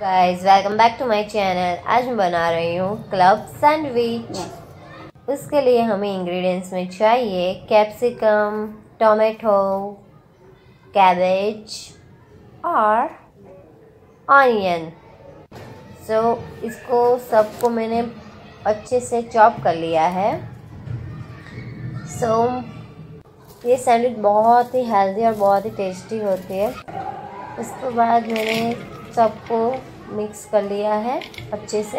Guys welcome back to my channel. आज मैं बना रही हूँ क्लब सैंडविच। उसके लिए हमें इंग्रेडिएंट्स में चाहिए कैप्सिकम, टोमेटो, कैबेज और ऑनियन। इसको सबको मैंने अच्छे से चॉप कर लिया है। ये सैंडविच बहुत ही हेल्दी और बहुत ही टेस्टी होती है। उसके बाद मैंने सबको मिक्स कर लिया है अच्छे से,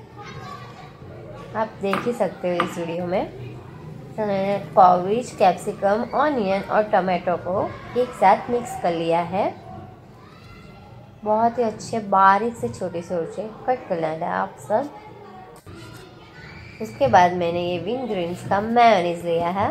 आप देख ही सकते हो इस वीडियो में। तो मैंने कैबेज, कैप्सिकम, ऑनियन और टमाटो को एक साथ मिक्स कर लिया है। बहुत ही अच्छे बारीक से छोटे कट कर लेना है आप सब। उसके बाद मैंने ये विंग ग्रीन्स का मेयोनीज लिया है।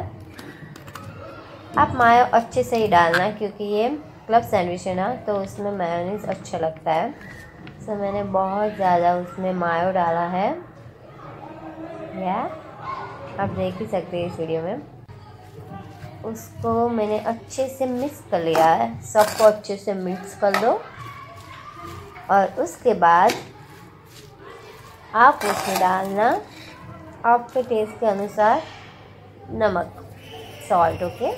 आप मायो अच्छे से ही डालना क्योंकि ये क्लब सैंडविच है ना, तो उसमें मेयोनीज अच्छा लगता है। मैंने बहुत ज़्यादा उसमें मायो डाला है, या आप देख ही सकते हैं इस वीडियो में। उसको मैंने अच्छे से मिक्स कर लिया है। सबको अच्छे से मिक्स कर दो और उसके बाद आप उसमें डालना आपके टेस्ट के अनुसार नमक, सॉल्ट। ओके,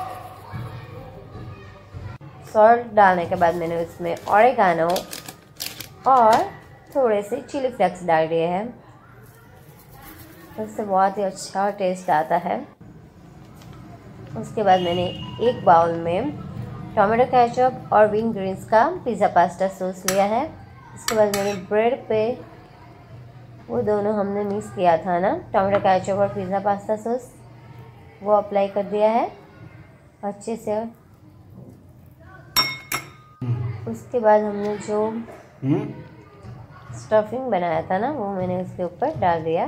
सॉल्ट डालने के बाद मैंने उसमें ऑरिगानो और थोड़े से चिली फ्लेक्स डाल दिए हैं। उससे बहुत ही अच्छा टेस्ट आता है। उसके बाद मैंने एक बाउल में टोमेटो केचप और विंग ग्रीन्स का पिज़्ज़ा पास्ता सॉस लिया है। उसके बाद मैंने ब्रेड पे वो दोनों हमने मिक्स किया था ना, टोमेटो केचप और पिज़्ज़ा पास्ता सॉस, वो अप्लाई कर दिया है अच्छे से। उसके बाद हमने जो स्टफिंग बनाया था ना, वो मैंने उसके ऊपर डाल दिया।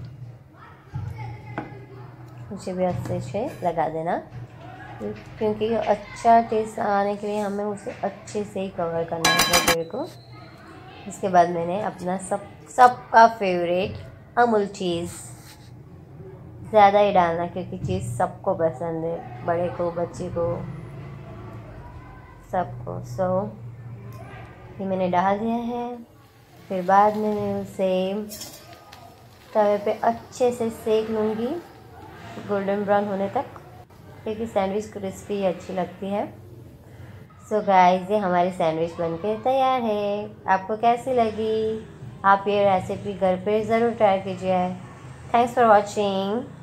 मुझे भी अच्छे से लगा देना क्योंकि अच्छा टेस्ट आने के लिए हमें उसे अच्छे से ही कवर करना है ब्रेड को। उसके बाद मैंने अपना सबका फेवरेट अमूल चीज़ ज़्यादा ही डालना क्योंकि चीज़ सबको पसंद है, बड़े को, बच्चे को, सबको। ये मैंने डाल दिया है। फिर बाद में मैं उसे तवे पे अच्छे से सेक लूँगी गोल्डन ब्राउन होने तक, क्योंकि सैंडविच क्रिस्पी अच्छी लगती है। सो गाइस, ये हमारी सैंडविच बनके तैयार है। आपको कैसी लगी? आप ये रेसिपी घर पे ज़रूर ट्राई कीजिए। Thanks for watching.